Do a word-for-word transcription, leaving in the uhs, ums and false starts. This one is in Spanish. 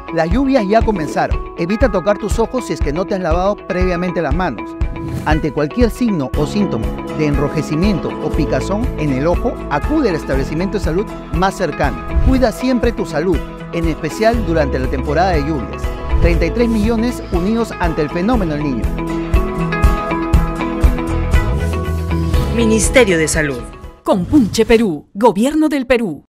Las lluvias ya comenzaron. Evita tocar tus ojos si es que no te has lavado previamente las manos. Ante cualquier signo o síntoma de enrojecimiento o picazón en el ojo, acude al establecimiento de salud más cercano. Cuida siempre tu salud, en especial durante la temporada de lluvias. treinta y tres millones unidos ante el fenómeno del Niño. Ministerio de Salud. Compunche Perú, Gobierno del Perú.